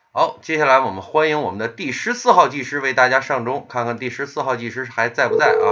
好，接下来我们欢迎我们的第14号技师为大家上钟，看看第14号技师还在不在啊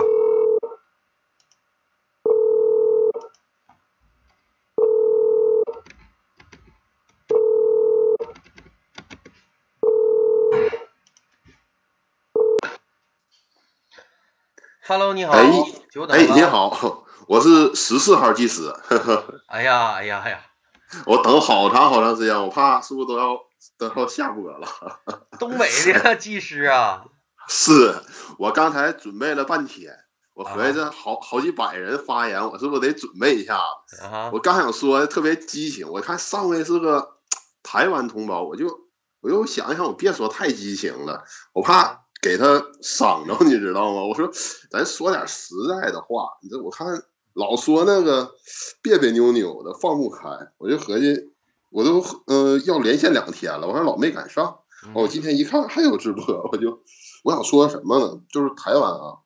？Hello，你好，久等了。 你好，我是14号技师。 哎呀， 我等好长时间，我怕是不是都要下播了。 东北的技师啊， 是我刚才准备了半天，我合计这好几百人发言，我是不是得准备一下子？我刚想说特别激情，我看上位是个台湾同胞，我又想一想，我别说太激情了，我怕给他伤着，你知道吗？我说咱说点实在的话，你这我看老说那个别扭扭的放不开，我就合计我都要连线2天了，我还老没赶上。我今天一看还有直播，我想说什么呢？就是台湾啊，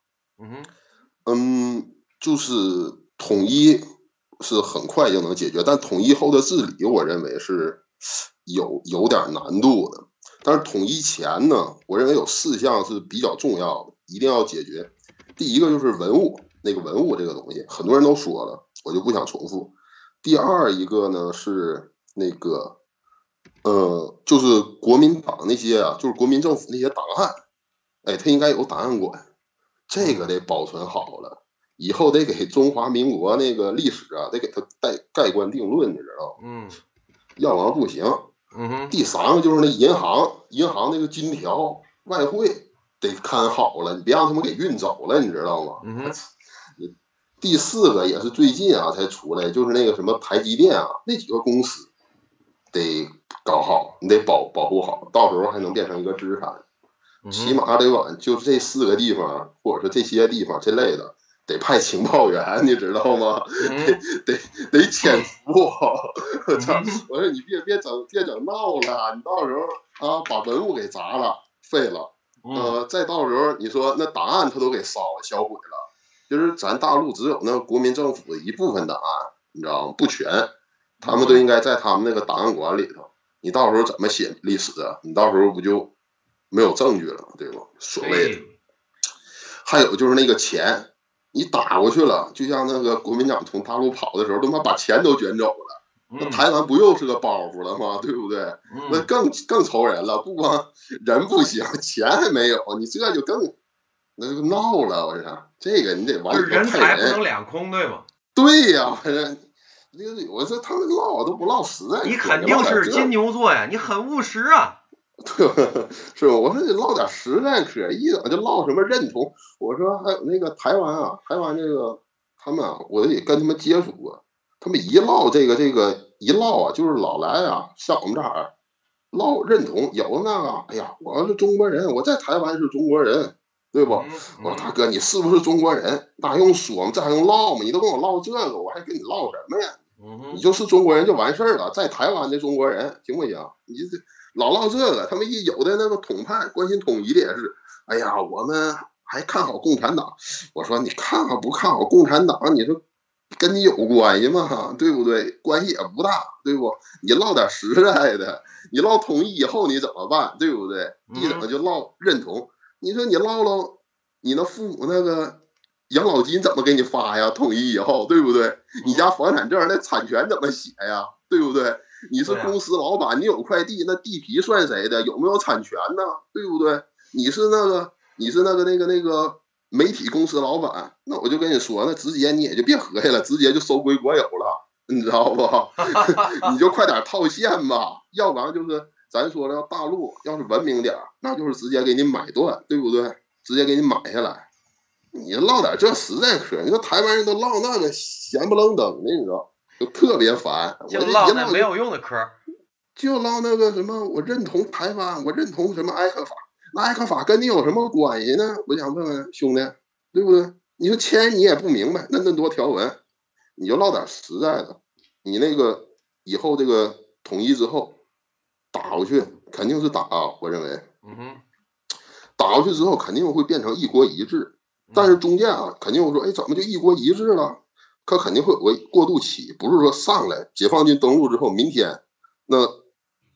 就是统一是很快就能解决，但统一后的治理，我认为是有点难度的。但是统一前呢，我认为有4项是比较重要的，一定要解决。第一个就是文物，那个文物这个东西，很多人都说了，我就不想重复。第二一个呢是那个，就是国民党那些啊，就是国民政府那些档案，哎，它应该有档案馆，这个得保存好了，以后得给中华民国那个历史啊，得给它盖棺定论，你知道吗？要不然不行。第3个就是那银行那个金条外汇得看好了，你别让他们给运走了，你知道吗？第4个也是最近啊才出来，就是那个什么台积电啊，那几个公司得搞好，你得保护好，到时候还能变成一个资产。起码得往就是这4个地方，或者是这些地方这类的，得派情报员，你知道吗？得潜伏。我说你别整闹了，你到时候啊把文物给砸了废了，再到时候你说那档案他都给烧了销毁了，就是咱大陆只有那个国民政府的一部分档案，你知道吗？不全，他们都应该在他们那个档案馆里头。你到时候怎么写历史啊？你到时候不就没有证据了，对吧？所谓的。还有就是那个钱，你打过去了，就像那个国民党从大陆跑的时候，他妈把钱都卷走了，那台湾不又是个包袱了吗？对不对？那更愁人了，不光人不行，钱还没有，你这就更那就闹了。我说这个你得往里头派人， 人财不能两空，对吗？ 对呀，我说他们唠都不唠实在， 你肯定是金牛座呀，你很务实啊。 对，是吧？我说你唠点实在可以的，就唠什么认同。我说还有那个台湾啊，台湾这个他们啊，我也跟他们接触过，他们一唠这个一唠啊，就是老来啊，上我们这儿唠认同，有那个，哎呀，我是中国人，我在台湾是中国人，对不？我说大哥，你是不是中国人？那还用说吗？这还用唠吗？你都跟我唠这个，我还跟你唠什么呀？你就是中国人就完事儿了，在台湾的中国人行不行？你这。老唠这个，他们有的那个统派关心统一的也是，哎呀，我们还看好共产党。我说你看好不看好共产党？你说跟你有关系吗？对不对？关系也不大，对不？你唠点实在的，你唠统一以后你怎么办？对不对？一整个就唠认同。你说你唠唠，你那父母那个养老金怎么给你发呀？统一以后，对不对？你家房产证那产权怎么写呀？对不对？你是公司老板，你有块地，那地皮算谁的？有没有产权呢？对不对？你是那个媒体公司老板，那我就跟你说，那直接你也就别合计了，直接就收归国有了，你知道不？你就快点套现吧，要不然就是咱说了，大陆要是文明点，那就是直接给你买断，对不对？直接给你买下来。你唠点这实在嗑，你说台湾人都唠那个闲不愣登的，你知道？就特别烦， 就唠那没有用的嗑， 就唠那个什么，我认同台湾，我认同什么艾克法，那艾克法跟你有什么关系呢？我想问问兄弟，对不对？你说签你也不明白，那多条文，你就唠点实在的。你那个以后这个统一之后打过去，肯定是打啊，我认为，打过去之后肯定会变成一国一制，但是中间啊，肯定会说，哎，怎么就一国一制了？它肯定会有个过渡期，不是说上来解放军登陆之后，明天那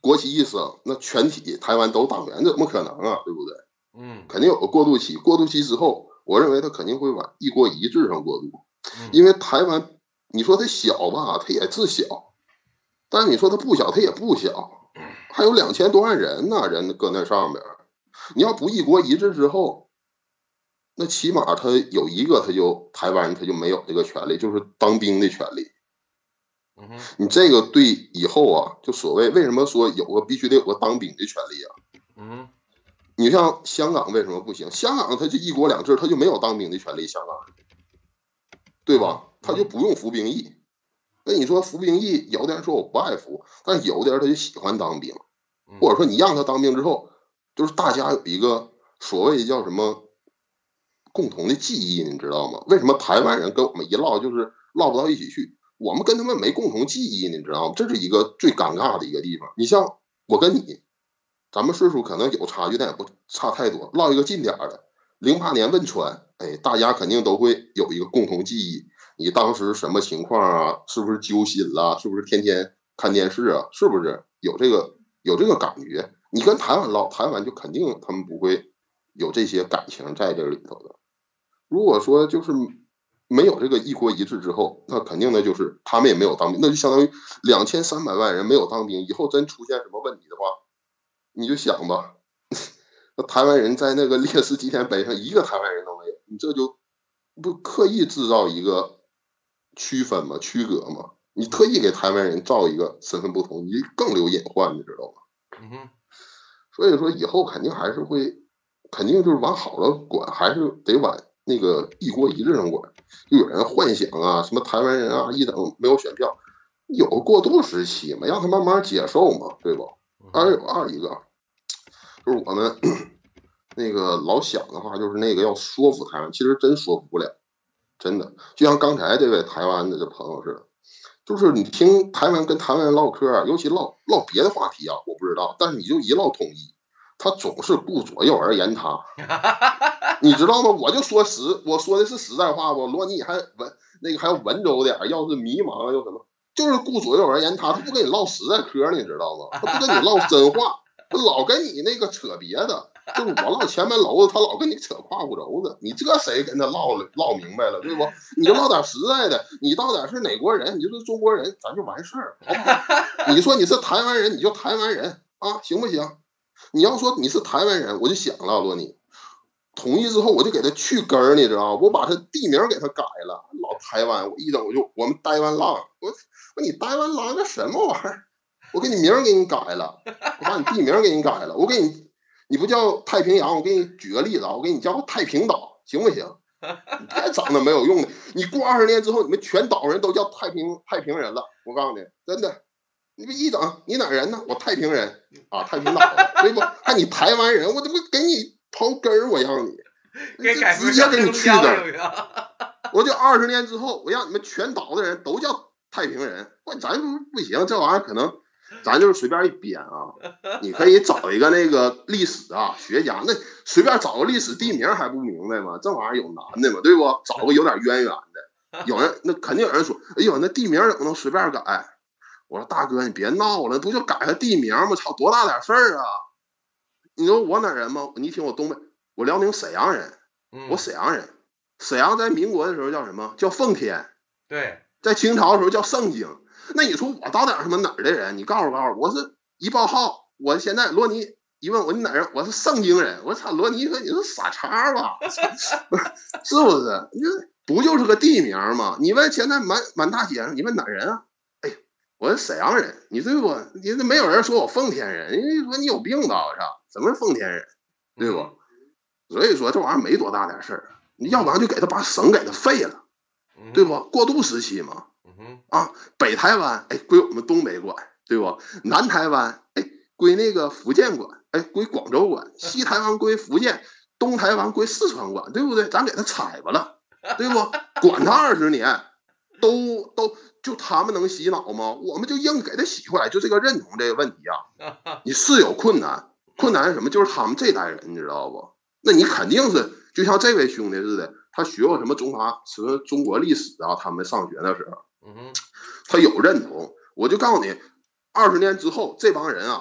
国旗一升，那全体台湾都党员，怎么可能啊？对不对？肯定有个过渡期，过渡期之后，我认为他肯定会往一国一制上过渡，因为台湾，你说它小吧，它也是小，但是你说它不小，它也不小，还有2000多万人呢，人搁那上边，你要不一国一制之后，那起码他有一个，台湾人他就没有这个权利，就是当兵的权利。你这个对以后啊，就所谓为什么说必须得有个当兵的权利啊？你像香港为什么不行？香港它就一国两制，它就没有当兵的权利，香港，对吧？他就不用服兵役。那你说服兵役，有的人说我不爱服，但有的人他就喜欢当兵，或者说你让他当兵之后，就是大家有一个所谓叫什么共同的记忆，你知道吗？为什么台湾人跟我们一唠就是唠不到一起去？我们跟他们没共同记忆，你知道吗？这是一个最尴尬的一个地方。你像我跟你，咱们岁数可能有差距，但也不差太多。唠一个近点的，08年汶川，哎，大家肯定都会有一个共同记忆。你当时什么情况啊？是不是揪心了？是不是天天看电视啊？是不是有这个感觉？你跟台湾唠，台湾就肯定他们不会有这些感情在这里头的。如果说就是没有这个一国一制之后，那肯定的就是他们也没有当兵，那就相当于2300万人没有当兵，以后真出现什么问题的话，你就想吧，那台湾人在那个烈士纪念碑上一个台湾人都没有，你这就不刻意制造一个区分吗？区隔吗？你特意给台湾人造一个身份不同，你更留隐患，你知道吗？所以说以后肯定还是会，肯定就是往好了管，还是得往那个一国一制上管。就有人幻想啊，什么台湾人啊，一等没有选票，有个过渡时期嘛，让他慢慢接受嘛，对吧？二一个，就是我们那个老想的话，就是那个要说服台湾，其实真说服不了，真的。就像刚才这位台湾的这朋友似的，就是你听台湾跟台湾人唠嗑，尤其唠别的话题啊，我不知道，但是你就一唠统一，他总是顾左右而言他，你知道吗？我说的是实在话不？罗尼还还要文绉点，要是迷茫又什么，就是顾左右而言他，他不跟你唠实在嗑，你知道吗？他不跟你唠真话，他老跟你那个扯别的。就是我唠前门楼子，他老跟你扯胯骨轴子，你这谁跟他唠明白了，对不？你就唠点实在的，你到底是哪国人，你就是中国人，咱就完事儿，好不好？你说你是台湾人，你就台湾人啊，行不行？你要说你是台湾人，我就想了，罗尼，统一之后我就给他去根儿，你知道吗？我把他地名给他改了，老台湾，我们台湾浪，我你台湾浪这什么玩意儿？我给你名给你改了，我把你地名给你改了，我给你不叫太平洋，我给你举个例子啊，我给你叫太平岛，行不行？你别整那没有用的，你过20年之后，你们全岛人都叫太平人了，我告诉你，真的。你不一整，你哪人呢？我太平人啊，太平岛的，对不？还你台湾人，我这不给你刨根儿，我让你，直接给你去根儿。我就20年之后，我让你们全岛的人都叫太平人。咱不行，这玩意儿可能咱就是随便一编啊。你可以找一个那个历史啊学家，那随便找个历史地名还不明白吗？这玩意儿有难的嘛，对不？找个有点渊源的。有人那肯定有人说，哎呦，那地名怎么能随便改？我说大哥，你别闹了，不就改个地名吗？操，多大点事儿啊！你说我哪人吗？你听我东北，我辽宁沈阳人，我沈阳人。沈阳在民国的时候叫什么？叫奉天。 对， 在清朝的时候叫盛京。那你说我到底什么哪儿的人？你告诉我是一报号，我现在罗尼一问我你哪人？我是盛京人。我操，罗尼说你是傻叉吧？是不是？你这不就是个地名吗？你问现在满大街上，你问哪人啊？我是沈阳人，你对不？你这没有人说我奉天人，你说你有病吧？是吧？怎么是奉天人，对不？所以说这玩意儿没多大点事儿，你要不然就给他把省给他废了，对不？过渡时期嘛，啊，北台湾归我们东北管，对不？南台湾归那个福建管，归广州管，西台湾归福建，东台湾归四川管，对不对？咱给他采吧了，对不？管他20年，都就他们能洗脑吗？我们就硬给他洗回来，就这个认同这个问题啊，你是有困难是什么？就是他们这代人，你知道不？那你肯定是就像这位兄弟似的，他学过什么中国历史啊，他们上学的时候，他有认同。我就告诉你，20年之后，这帮人啊，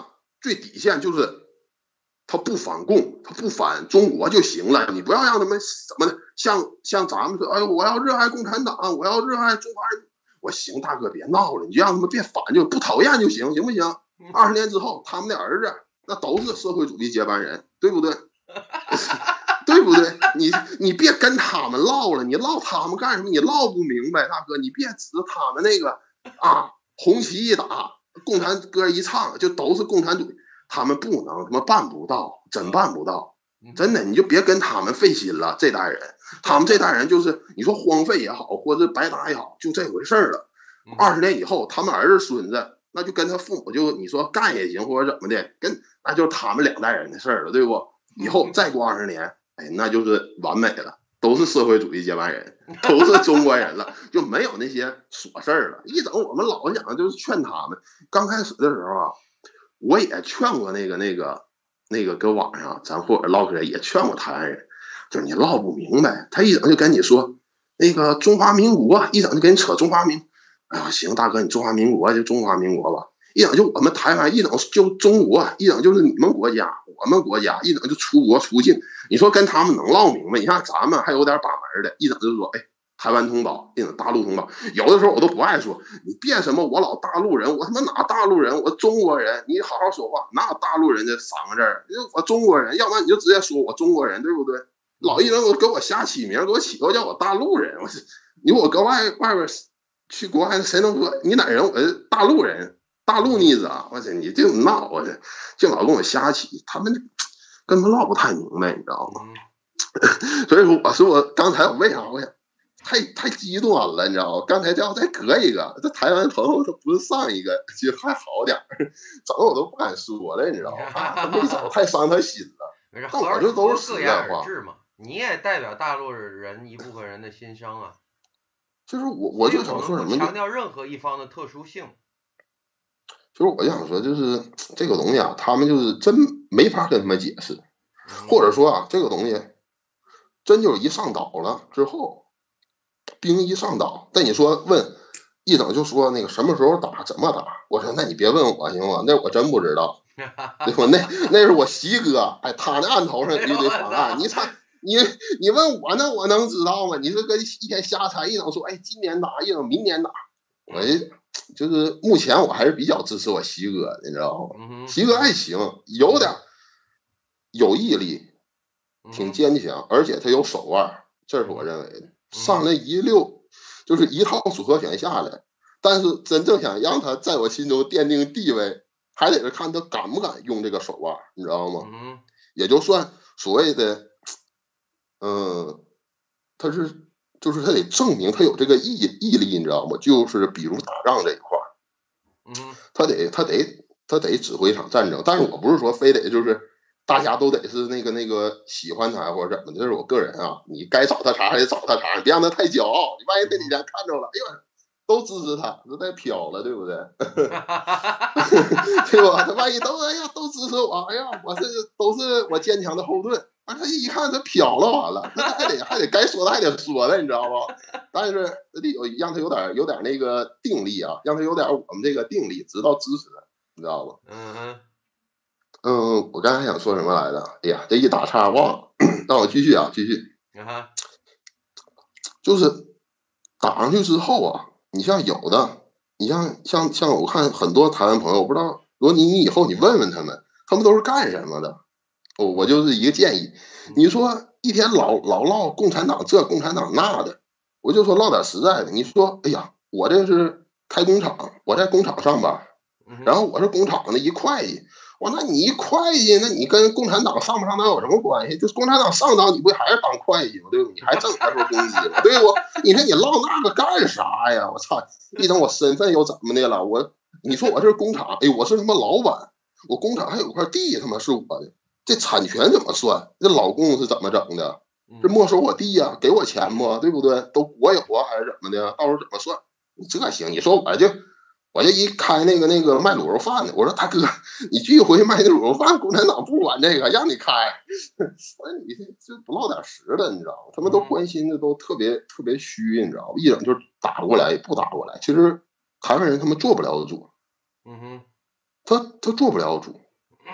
最底线就是他不反共，他不反中国就行了。你不要让他们怎么的，像咱们说，哎，我要热爱共产党，我要热爱中华人民。我行，大哥别闹了，你就让他们别反，就不讨厌就行，行不行？20年之后，他们的儿子那都是社会主义接班人，对不对？对不对？你别跟他们唠了，你唠他们干什么？你唠不明白，大哥，你别指着他们那个啊，红旗一打，共产歌一唱，就都是共产主义。他们不能，他们办不到，真办不到，真的，你就别跟他们费心了。这代人，他们这代人就是你说荒废也好，或者白搭也好，就这回事了。20年以后，他们儿子孙子，那就跟他父母就你说干也行，或者怎么的，那就是他们2代人的事了，对不？以后再过20年，哎，那就是完美了，都是社会主义接班人，都是中国人了，就没有那些琐事了。一整我们老讲就是劝他们，刚开始的时候啊。我也劝过那个搁网上咱或者唠嗑也劝过台湾人，就是你唠不明白，他一整就跟你说那个中华民国，一整就跟你扯中华民，哎呀行大哥你中华民国就中华民国吧，一整就我们台湾一整就中国，一整就是你们国家我们国家，一整就出国出境，你说跟他们能唠明白？你看咱们还有点把门的，一整就是说哎。台湾同胞，大陆同胞，有的时候我都不爱说，你别什么我老大陆人，我他妈哪大陆人，我中国人，你好好说话，哪有大陆人这3个字儿？我中国人，要不然你就直接说我中国人，对不对？老一人给我瞎起名，给我起个叫我大陆人，你我搁外边去国外，谁能说你哪人？我是大陆人，大陆妮子啊！我去，你净闹，我去，净老跟我瞎起，他们根本唠不太明白，你知道吗？所以说，我说我刚才我为啥我想。太极端了，你知道吗？刚才要再隔一个，这台湾朋友他不是上一个就还好点，整我都不敢说了，你知道吗？他没整太伤他心了。但我这都是实在话嘛，你也代表大陆人一部分人的心声啊。 就是我就想说什么， 强调任何一方的特殊性。 就是我就想说，就是这个东西啊，他们就是真没法跟他们解释，或者说啊，这个东西真就是一上岛了之后。兵一上岛，但你说问一整就说那个什么时候打怎么打，我说那你别问我行吗？那我真不知道，对吧？那是我习哥，哎，他那案头上一堆方案，你猜你问我那我能知道吗？你这个一天瞎猜，一整说哎今年打，一整明年打，我就是目前我还是比较支持我习哥，你知道吗？习哥还行，有点有毅力，挺坚强，而且他有手腕，这是我认为的。上来就是一套组合拳下来，但是真正想让他在我心中奠定地位，还得是看他敢不敢用这个手腕，你知道吗？也就算所谓的，他就是他得证明他有这个毅力，你知道吗？就是比如打仗这一块他得指挥一场战争，但是我不是说非得就是。大家都得是那个喜欢他或者怎么的，这是我个人啊。你该找他茬还得找他茬，你别让他太骄傲。你万一这几天看着了，哎呦，都支持他，这太飘了，对不对？对吧？他万一都哎呀都支持我，哎呀，我这都是我坚强的后盾。完他一看他飘了，完了，那还得该说的还得说的，你知道不？但是得让他有点那个定力啊，让他有点我们这个定力，知道支持，你知道吧？我刚才想说什么来着？哎呀，这一打岔忘了。那我继续啊，继续。就是打上去之后啊，你像有的，你像我看很多台湾朋友，我不知道，如果你以后你问问他们，他们都是干什么的？我就是一个建议，你说一天老唠共产党这共产党那的，我就说唠点实在的。你说，哎呀，我这是开工厂，我在工厂上班，然后我是工厂的一会计。那你一会计，那你跟共产党上不上党有什么关系？就是共产党上党，你不还是当会计吗？对不？你还挣他说工资吗？对不？你说你唠那个干啥呀？我操！一等我身份又怎么的了？你说我这是工厂，哎，我是他妈老板，我工厂还有块地，他妈是我的，这产权怎么算？这老公是怎么整的？这没收我地呀？给我钱不？对不对？都国有啊，还是怎么的？到时候怎么算？你这行？你说我就一开那个卖卤肉饭的，我说大哥，你去回卖那卤肉饭，共产党不管这个，让你开。我说你这不落点实的，你知道吗？他们都关心的都特别虚，你知道吗？一整就打过来也不打过来。其实台湾人他们做不了主，他做不了主。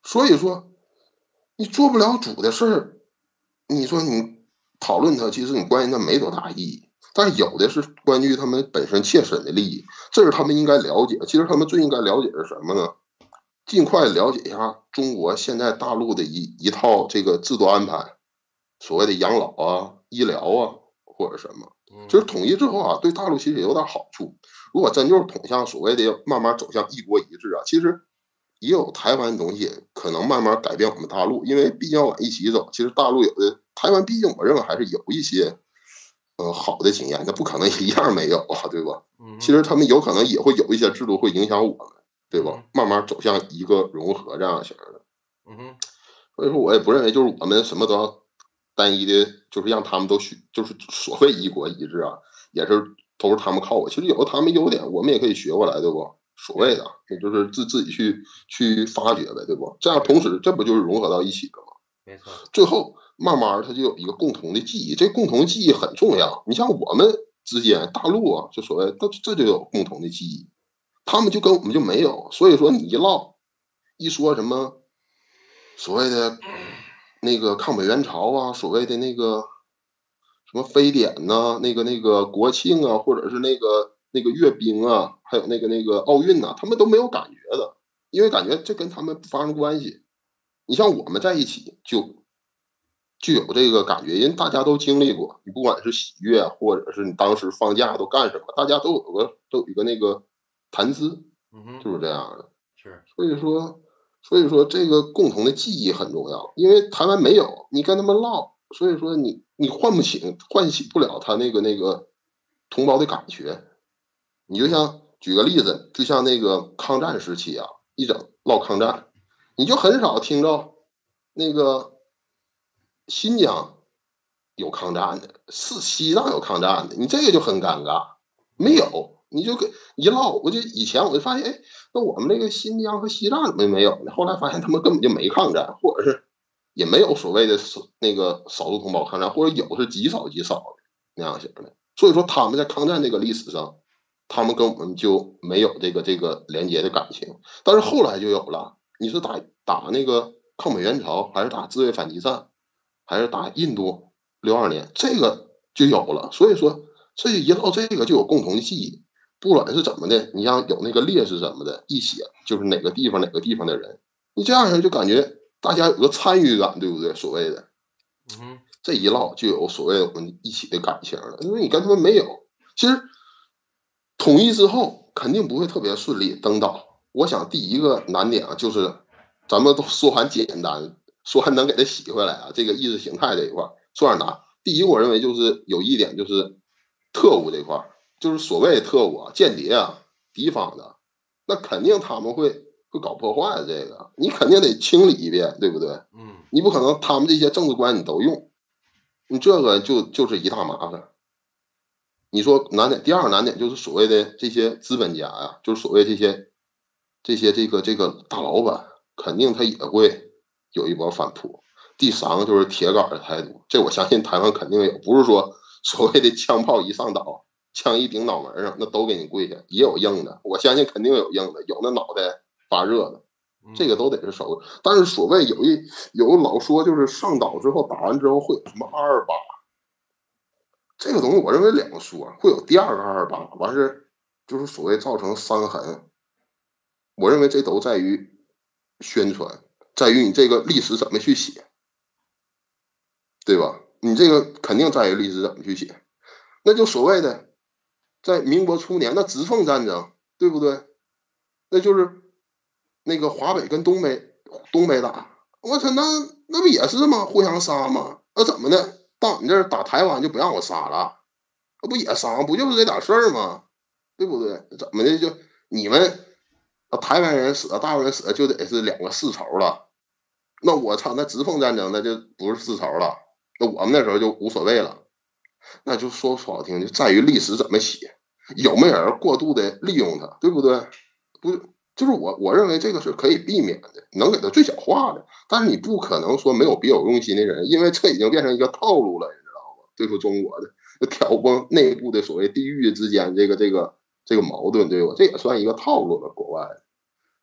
所以说你做不了主的事儿，你说你讨论它，其实你关心它没多大意义。但是有的是关于他们本身切身的利益，这是他们应该了解的。其实他们最应该了解的是什么呢？尽快了解一下中国现在大陆的一套这个制度安排，所谓的养老啊、医疗啊或者什么。就是统一之后啊，对大陆其实也有点好处。如果真就是统向所谓的慢慢走向一国一制啊，其实也有台湾的东西可能慢慢改变我们大陆，因为毕竟要往一起走。其实大陆有的台湾，毕竟我认为还是有一些好的经验，那不可能一样没有啊，对吧？其实他们有可能也会有一些制度会影响我们，对吧？慢慢走向一个融合这样型的。所以说我也不认为就是我们什么都要单一的，就是让他们都就是所谓一国一制啊，也是都是他们靠我。其实有的他们优点，我们也可以学过来，对不？所谓的，也就是自己去发掘呗，对不？这样同时这不就是融合到一起了吗？ 没错。 最后慢慢它就有一个共同的记忆，这共同的记忆很重要。你像我们之间，大陆啊，就所谓这就有共同的记忆，他们就跟我们就没有。所以说你一唠一说什么所谓的那个抗美援朝啊，所谓的那个什么非典呐、那个国庆啊，或者是那个阅兵啊，还有那个奥运呐、他们都没有感觉的，因为感觉这跟他们不发生关系。你像我们在一起就有这个感觉，因为大家都经历过，你不管是喜悦，或者是你当时放假都干什么，大家都有一个那个谈资，就是这样的。 是。 所以说这个共同的记忆很重要，因为台湾没有，你跟他们唠，所以说你唤起不了他那个同胞的感觉。你就像举个例子，就像那个抗战时期啊，一整唠抗战，你就很少听到那个新疆有抗战的，是西藏有抗战的，你这个就很尴尬，没有，你就跟一唠，以前我就发现，哎，那我们这个新疆和西藏怎么没有呢？后来发现他们根本就没抗战，或者是也没有所谓的那个少数同胞抗战，或者有是极少极少的那样型的。所以说他们在抗战这个历史上，他们跟我们就没有这个连接的感情，但是后来就有了。你是打那个抗美援朝，还是打自卫反击战，还是打印度62年，这个就有了。所以说，这一唠这个就有共同的记忆，不管是怎么的，你像有那个烈士什么的，一写就是哪个地方的人，你这样式就感觉大家有个参与感，对不对？所谓的，这一唠就有所谓我们一起的感情了，因为你跟他们没有。其实统一之后肯定不会特别顺利登岛。我想第一个难点啊，就是咱们都说完简单，说还能给他洗回来啊，这个意识形态这一块说点难。第一，我认为就是有一点就是特务这块，就是所谓特务啊、间谍啊、敌方的，那肯定他们会搞破坏的。这个你肯定得清理一遍，对不对？你不可能他们这些政治官你都用，你这个就是一大麻烦。你说难点，第二个难点就是所谓的这些资本家呀，就是所谓这些这个大老板，肯定他也会有一波反扑。第三个就是铁杆的态度，这我相信台湾肯定有，不是说所谓的枪炮一上岛，枪一顶脑门上，那都给你跪下，也有硬的，我相信肯定有硬的，有那脑袋发热的，这个都得是熟。但是所谓有老说就是上岛之后打完之后会有什么228。这个东西我认为两个说，会有第二个228，完事就是所谓造成伤痕。我认为这都在于宣传，在于你这个历史怎么去写，对吧？你这个肯定在于历史怎么去写。那就所谓的在民国初年的直奉战争，对不对？那就是那个华北跟东北打，我操，那不也是吗？互相杀吗？那怎么的？到你这儿打台湾就不让我杀了？那不也杀？不就是这点事儿吗？对不对？怎么的？就你们台湾人死，大陆人死，就得是两个世仇了。那我操，那直奉战争那就不是世仇了。那我们那时候就无所谓了。那就说好听，就在于历史怎么写，有没有人过度的利用它，对不对？不就是我认为这个是可以避免的，能给它最小化的。但是你不可能说没有别有用心的人，因为这已经变成一个套路了，你知道吗？对付中国的，挑拨内部的所谓地域之间这个矛盾，对吧？这也算一个套路了，国外。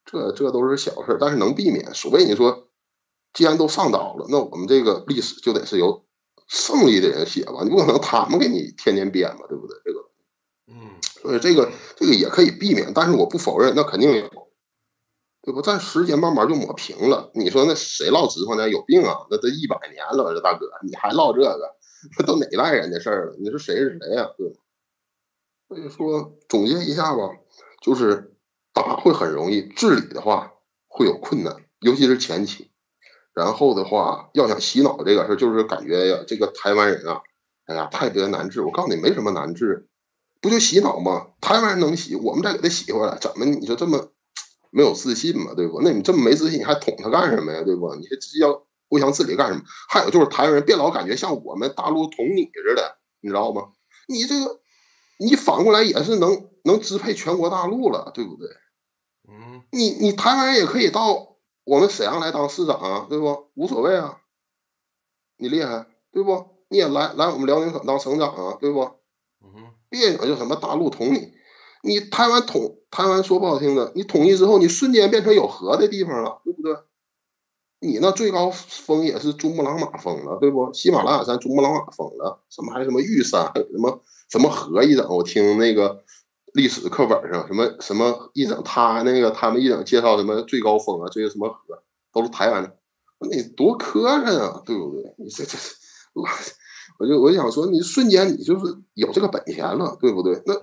这都是小事，但是能避免。所谓你说，既然都上岛了，那我们这个历史就得是由胜利的人写吧，你不可能他们给你天天编嘛，对不对？这个，所以这个也可以避免，但是我不否认，那肯定有，对不？但时间慢慢就抹平了。你说那谁唠直话呢？有病啊！那都100年了，这大哥你还唠这个？那都哪代人的事儿了？你说谁是谁呀、对吧？所以说总结一下吧，就是打会很容易，治理的话会有困难，尤其是前期。然后的话，要想洗脑这个事儿，就是感觉呀，这个台湾人啊，哎呀，特别难治。我告诉你，没什么难治，不就洗脑吗？台湾人能洗，我们再给他洗回来，怎么你说这么没有自信嘛，对不？那你这么没自信，你还捅他干什么呀，对不？你这要互相治理干什么？还有就是台湾人别老感觉像我们大陆捅你似的，你知道吗？你这个你反过来也是能支配全国大陆了，对不对？你台湾人也可以到我们沈阳来当市长啊，对不？无所谓啊，你厉害，对不？你也来我们辽宁省当省长啊，对不？别讲就什么大陆统你，你台湾说不好听的，你统一之后，你瞬间变成有河的地方了，对不对？你那最高峰也是珠穆朗玛峰了，对不？喜马拉雅山珠穆朗玛峰了，什么还什么玉山，什么河一整，我听那个历史课本上什么一整，他们一整介绍什么最高峰啊，这些什么河都是台湾的，你多磕碜啊，对不对？你这我就想说，你瞬间你就是有这个本钱了，对不对？那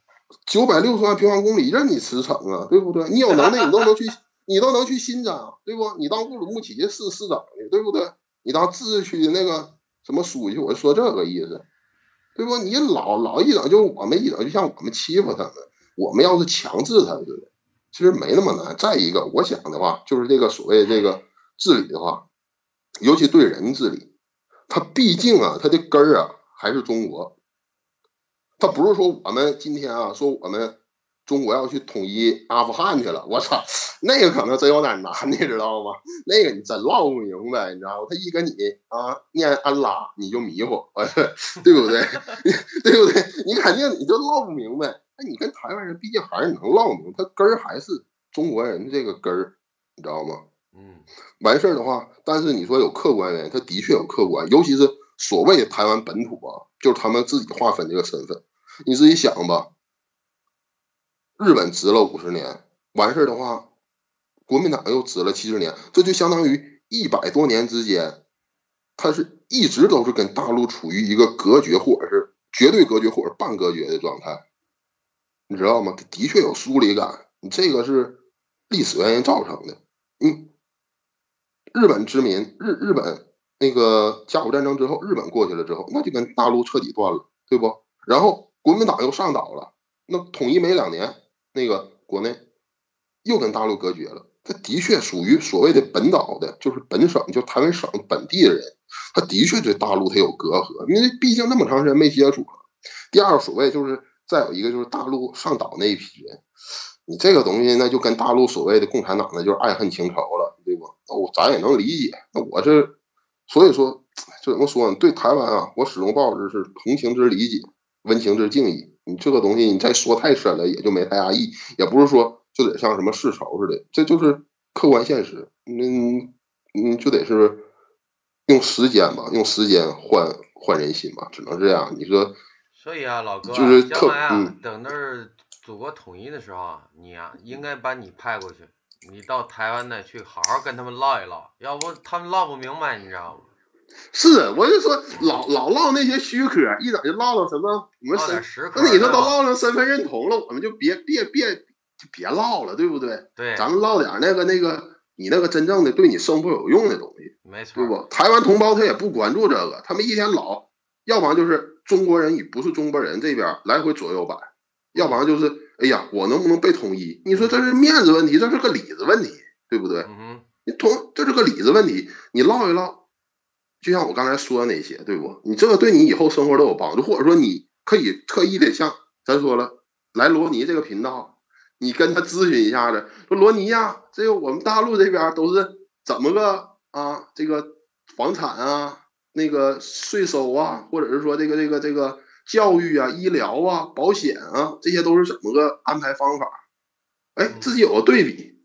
960万平方公里任你驰骋啊，对不对？你有能耐，你都能去新疆，对不？你当乌鲁木齐市长去，对不对？你当自治区的那个什么书记，我就说这个意思，对不？你老一整就我们一整就像我们欺负他们，我们要是强制他们，对不对？其实没那么难。再一个，我想的话，就是这个所谓这个治理的话，尤其对人治理，它毕竟啊，它的根儿啊还是中国。他不是说我们今天啊，说我们中国要去统一阿富汗去了，我操，那个可能真有点难，你知道吗？那个你真唠不明白，你知道吗？他一跟你啊念安拉，你就迷糊，对不对？对不对？你肯定你就唠不明白。那你跟台湾人毕竟还是能唠明白，他根儿还是中国人的这个根儿，你知道吗？完事儿的话，但是你说有客观原因，他的确有客观，尤其是所谓的台湾本土啊，就是他们自己划分这个身份。你自己想吧，日本执了50年，完事儿的话，国民党又执了70年，这就相当于100多年之间，他是一直都是跟大陆处于一个隔绝或者是绝对隔绝或者半隔绝的状态，你知道吗？他的确有疏离感，你这个是历史原因造成的。日本殖民日本那个甲午战争之后，日本过去了之后，那就跟大陆彻底断了，对不？然后国民党又上岛了，那统一没2年，那个国内又跟大陆隔绝了。他的确属于所谓的本岛的，就是本省，就台湾省本地的人，他的确对大陆他有隔阂，因为毕竟那么长时间没接触了。第二，所谓就是再有一个就是大陆上岛那一批人，你这个东西那就跟大陆所谓的共产党那就是爱恨情仇了，对吧？咱也能理解。那我这所以说，这怎么说呢？对台湾啊，我始终抱着是同情之理解，温情之敬意。你这个东西你再说太深了，也就没太大意义。也不是说就得像什么世仇似的，这就是客观现实。就得是用时间吧，用时间换人心吧，只能这样。你说， 所以啊，老哥啊， 就是将来啊，等到祖国统一的时候啊，你啊应该把你派过去，你到台湾呢去好好跟他们唠一唠，要不他们唠不明白，你知道吗？ 是，我就说老唠那些虚嗑，一整就唠到什么我们那你说都唠上身份认同了，我们就别唠了，对不对？ 对， 咱们唠点那个你那个真正的对你生活有用的东西， 没错， 对不？台湾同胞他也不关注这个，他们一天要不然就是中国人与不是中国人这边来回左右摆，要不然就是哎呀，我能不能被统一？你说这是面子问题，这是个里子问题，对不对？这是个里子问题，你唠一唠。就像我刚才说的那些，对不？你这个对你以后生活都有帮助，或者说你可以特意的像咱说了，来罗尼这个频道，你跟他咨询一下子，说罗尼呀，这个我们大陆这边都是怎么个啊，这个房产啊，那个税收啊，或者是说这个教育啊、医疗啊、保险啊，这些都是怎么个安排方法？哎，自己有个对比，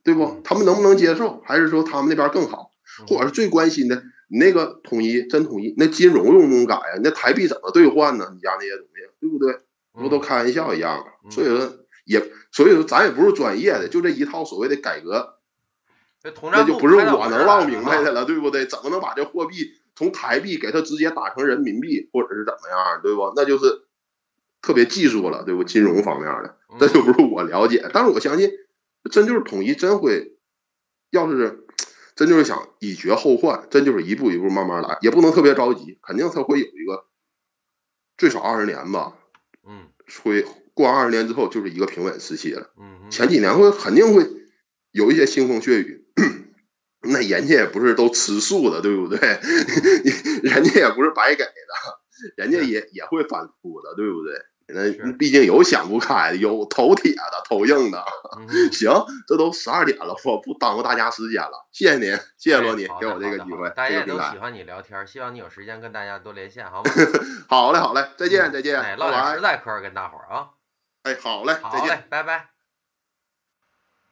对不？他们能不能接受，还是说他们那边更好，或者是最关心的，你那个统一真统一，那金融用不用改啊？你那台币怎么兑换呢？你家那些东西，对不对？不都开玩笑一样吗？所以说咱也不是专业的，就这一套所谓的改革，那就不是我能唠明白的了，对不对？怎么能把这货币从台币给它直接打成人民币，或者是怎么样，对不？那就是特别技术了，对不？金融方面的，这就不是我了解。但是我相信，真就是统一真会，要是真就是想以绝后患，真就是一步一步慢慢来，也不能特别着急，肯定它会有一个最少20年吧，会过20年之后就是一个平稳时期了。前几年肯定会有一些腥风血雨，那人家也不是都吃素的，对不对？人家也不是白给的，人家也会反复的，对不对？那毕竟有想不开的，有头铁的、头硬的。行，这都12点了，我不耽误大家时间了，谢谢你，谢谢罗尼给我这个机会。 大家也都喜欢你聊天，希望你有时间跟大家多连线，好吗？ 好嘞，好嘞，再见，再见。 唠点实在嗑跟大伙儿啊。 哎，好嘞，再见， 拜拜。